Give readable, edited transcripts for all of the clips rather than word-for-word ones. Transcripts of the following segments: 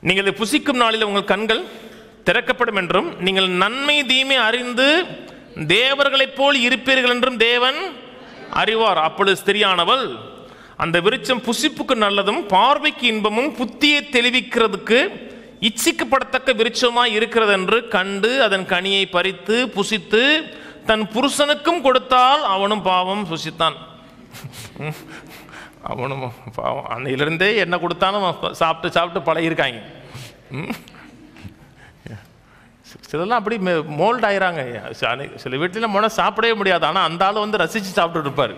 நீங்கள் இதை புசிக்கும் நாளில் உங்கள் கண்கள் திறக்கப்படும் என்றும் நீங்கள் நன்மை தீமை அறிந்து தேவர்களைப் போல் இருப்பீர்கள் என்றும் தேவன் அறிவார். அப்பொழுது ஸ்திரியானவள் அந்த விருட்சம் புசிப்புக்கு நல்லதும் பார்வைக்கு இன்பமும் புத்தியை தெளிவிக்கிறதுக்கு இச்சிக்கப்படத்தக்க விருட்சமாய் இருக்கிறது என்று கண்டு அதன் கனியை பறித்து புசித்து தன் புருஷனுக்கும் கொடுத்தால் அவனும் பாவம் புசித்தான். அவனும் பாவம் அன்னையிலிருந்தே என்ன கொடுத்தாலும் சாப்பிட்டு சாப்பிட்டு பழகிருக்காங்க. சிலலாம் அப்படி மோல்ட் ஆயிராங்க. சில வீட்டில் போனால் சாப்பிடவே முடியாது, ஆனால் அந்த ஆள் வந்து ரசித்து சாப்பிட்டு இருப்பார்.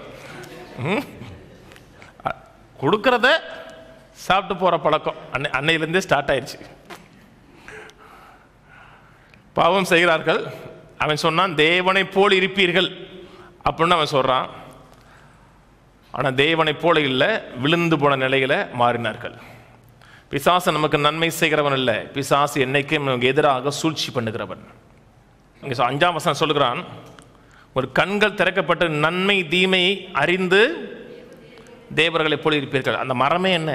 கொடுக்கறத சாப்பிட்டு போகிற பழக்கம் அன்னையிலேருந்தே ஸ்டார்ட் ஆயிடுச்சு. பாவம் செய்கிறார்கள். அவன் சொன்னான் தேவனை போல் இருப்பீர்கள் அப்படின்னு அவன் சொல்கிறான். ஆனால் தேவனை போல இல்லை, விழுந்து போன நிலையில் மாறினார்கள். பிசாசு நமக்கு நன்மை செய்கிறவன் இல்லை, பிசாசு என்னைக்கும் நமக்கு எதிராக சூழ்ச்சி பண்ணுகிறவன். இங்கே 5ஆம் வசனம் சொல்லுகிறான், ஒரு கண்கள் திறக்கப்பட்டு நன்மை தீமையை அறிந்து தேவர்களை போல இருப்பீர்கள். அந்த மரமே என்ன?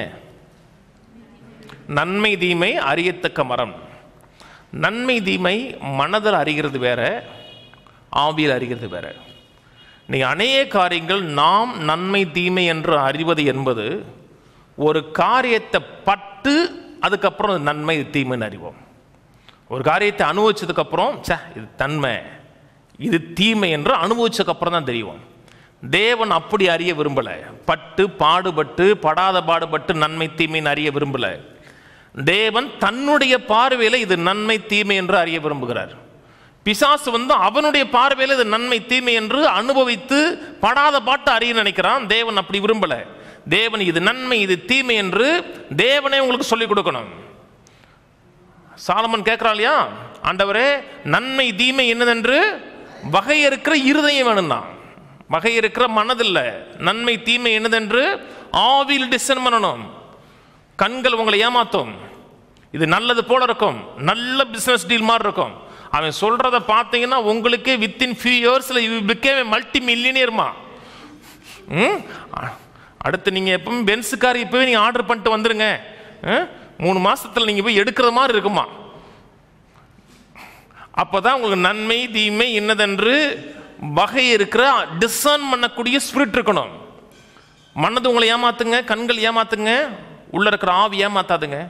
நன்மை தீமை அறியத்தக்க மரம். நன்மை தீமை மனதில் அறிகிறது வேற, ஆவியில் அறிகிறது வேற. நீங்கள் அநேக காரியங்கள் நாம் நன்மை தீமை என்று அறிவது என்பது ஒரு காரியத்தை பட்டு அதுக்கப்புறம் நன்மை தீமைன்னு அறிவோம். ஒரு காரியத்தை அனுபவிச்சதுக்கப்புறம் இது தன்மை இது தீமை என்று அனுபவிச்சதுக்கப்புறம் தான் தெரியும். தேவன் அப்படி அறிய விரும்பலை. பட்டு பாடுபட்டு படாத பாடுபட்டு நன்மை தீமைன்னு அறிய விரும்பலை. தேவன் தன்னுடைய பார்வையில் இது நன்மை தீமை என்று அறிய விரும்புகிறார். பிசாசு வந்து அவனுடைய பார்வையில் இது நன்மை தீமை என்று அனுபவித்து படாத பாட்டு அறிய நினைக்கிறான். தேவன் அப்படி விரும்பலை. தேவன் இது நன்மை இது தீமை என்று தேவனே உங்களுக்கு சொல்லிக் கொடுக்கணும். சாலமன் கேட்கிறான் இல்லையா, ஆண்டவரே நன்மை தீமை என்னதென்று வகையறுக்கிற இருதயம் வேணும்னா, வகையறுக்கிற மனதில்லை. நன்மை தீமை என்னதென்று ஆவியில் டிசைன் பண்ணணும். கண்கள் உங்களை ஏமாத்தும். இது நல்லது போல இருக்கும், நல்ல பிசினஸ் டீல் மாதிரி இருக்கும். அவன் சொல்றத பார்த்தீங்கன்னா உங்களுக்கே வித்தின் ஃபியூ இயர்ஸ்ல யூ பிகேம் a multi-millionaire. அடுத்து நீங்கள் எப்பவும் பென்ஸ் கார் இப்போவே நீங்கள் ஆர்டர் பண்ணிட்டு வந்துடுங்க, 3 மாதத்தில் நீங்கள் போய் எடுக்கிற மாதிரி இருக்குமா. அப்போ தான் உங்களுக்கு நன்மை தீமை என்னதென்று வகை இருக்கிற டிசர்ன் பண்ணக்கூடிய ஸ்பிரிட் இருக்கணும். மனது உங்களை ஏமாத்துங்க, கண்கள் ஏமாத்துங்க, உள்ள இருக்கிற ஆவி ஏமாத்தாதுங்க.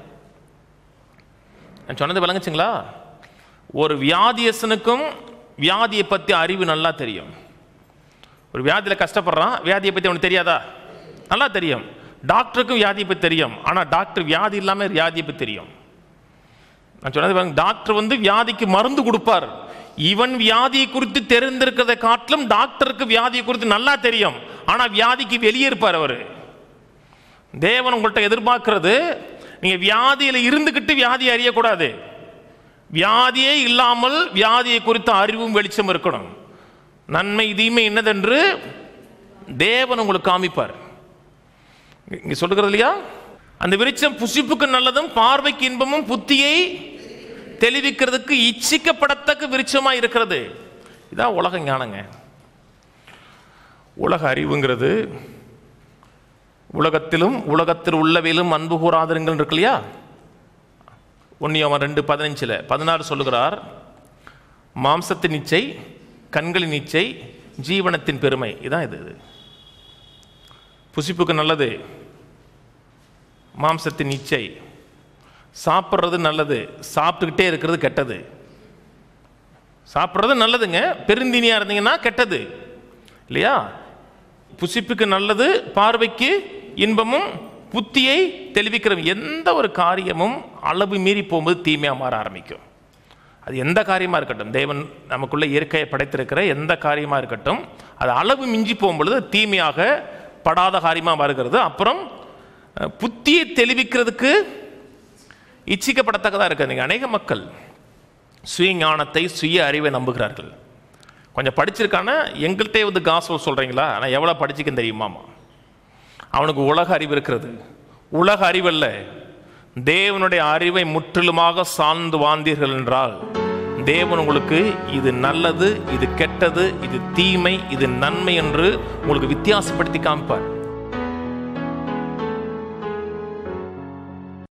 நான் சொன்னது விளங்குச்சுங்களா? ஒரு வியாதியசனுக்கும் வியாதியை பற்றி அறிவு நல்லா தெரியும். ஒரு வியாதியில் கஷ்டப்படுறான், வியாதியை பற்றி அவனுக்கு தெரியாதா? நல்லா தெரியும். டாக்டருக்கும் வியாதியை பற்றி தெரியும், ஆனால் டாக்டர் வியாதி இல்லாமல் வியாதியை பற்றி தெரியும். நான் சொன்னது, டாக்டர் வந்து வியாதிக்கு மருந்து கொடுப்பார். இவன் வியாதியை குறித்து தெரிந்திருக்கிறதை காட்டிலும் டாக்டருக்கு வியாதியை குறித்து நல்லா தெரியும், ஆனால் வியாதிக்கு வெளியே இருப்பார் அவர். தேவன் உங்கள்கிட்ட எதிர்பார்க்கிறது, நீங்கள் வியாதியில் இருந்துக்கிட்டு வியாதியை அறியக்கூடாது. வியாதியே இல்லாமல் வியாதியை குறித்த அறிவும் வெளிச்சம் இருக்கணும். நன்மை தீமை என்னதென்று தேவன் உங்களுக்கு காமிப்பார். இங்க சொல்லுகிறது இல்லையா, அந்த விருட்சம் புசிப்புக்கு நல்லதும் பார்வைக்கு இன்பமும் புத்தியை தெளிவிக்கிறதுக்கு இச்சிக்கப்படத்தக்க விருட்சமா இருக்கிறது. இதான் உலக ஞானங்க. உலக அறிவுங்கிறது உலகத்திலும் உலகத்தில் உள்ளவையிலும் அன்பு கூறாதருங்கள் இருக்கு இல்லையா. 1 யோவான் 2:15-16 சொல்லுகிறார், மாம்சத்தின் இச்சை, கண்களின் இச்சை, ஜீவனத்தின் பெருமை. இதான் இது. புசிப்புக்கு நல்லது, மாம்சத்தின் இச்சை. சாப்பிட்றது நல்லது, சாப்பிட்டுக்கிட்டே இருக்கிறது கெட்டது. சாப்பிட்றது நல்லதுங்க, பெருந்தீனியாக இருந்தீங்கன்னா கெட்டது இல்லையா. புசிப்புக்கு நல்லது, பார்வைக்கு இன்பமும் புத்தியை தெளிவிக்கிற எந்த ஒரு காரியமும் அளவு மீறி போகும்போது தீமையாக மாற ஆரம்பிக்கும். அது எந்த காரியமாக இருக்கட்டும், தேவன் நமக்குள்ள இயற்கையை படைத்திருக்கிற எந்த காரியமாக இருக்கட்டும், அது அளவு மிஞ்சி போகும்பொழுது தீமையாக படாத காரியமாக வருகிறது. அப்புறம் புத்தியை தெளிவிக்கிறதுக்கு இச்சிக்கப்படத்தக்கதாக இருக்குது. நீங்கள் அநேக மக்கள் சுய ஞானத்தை சுய அறிவை நம்புகிறார்கள். கொஞ்சம் படிச்சிருக்கான எங்கள்கிட்டே வந்து காஸ்பல் சொல்கிறீங்களா, ஆனால் எவ்வளோ படிச்சுக்கன்னு தெரியுமாமா. அவனுக்கு உலக அறிவு இருக்கிறது. உலக அறிவல்ல, தேவனுடைய அறிவை முற்றிலுமாக சார்ந்து வாழ்ந்தீர்கள் என்றால் தேவன் உங்களுக்கு இது நல்லது, இது கெட்டது, இது தீமை, இது நன்மை என்று உங்களுக்கு வித்தியாசப்படுத்தி காமிப்பார்.